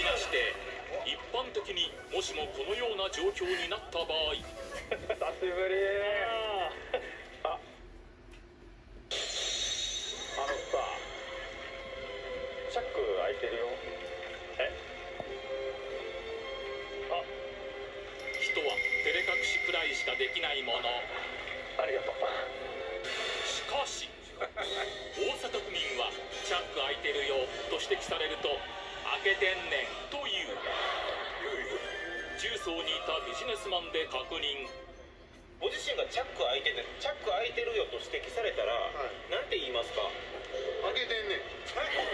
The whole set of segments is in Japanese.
まして、一般的にもしもこのような状況になった場合久しぶり。あのさ、チャック開いてるよ。 人は照れ隠しくらいしかできないもの。 ありがとう。 しかし大阪府民はチャック開いてるよと指摘されると開けてんねんという。重曹にいたビジネスマンで確認。 ご自身がチャック開いてるよと指摘されたら、なんて言いますか？ 開けてんねん。開けてん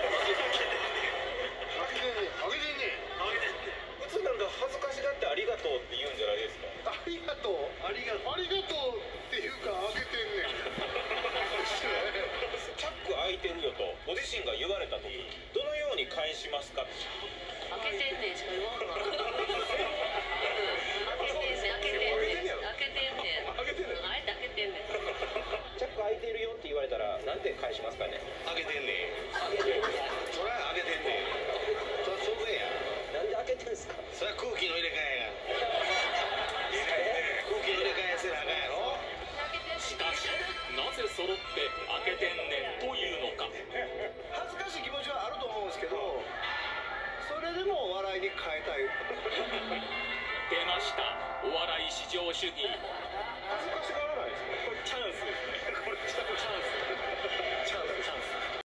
ねん。 普通なんか恥ずかしがってありがとうって言うんじゃないですか？ ありがとうっていうか開けてんねん。 チャック開いてるよとご自身が言われた時、どのように返しますか？ 開けてんねんしか言わんわ。あえて開けてんねん。 チャック開いてるよって言われたらなんて返しますかね？ 開けてんねん。そりゃ開けてんねん。そりゃそうや。 なんで開けてんすか？ そりゃ空気の入れ替えや。空気の入れ替えせなあかんやろ。 しかしなぜ揃って開けてんねんというのか。 恥ずかしい気持ちはあると思うんですけど、それでも笑いに変えたい。 出ました、お笑い至上主義。 恥ずかしがらないですね。 これチャンスですね。これチャンス。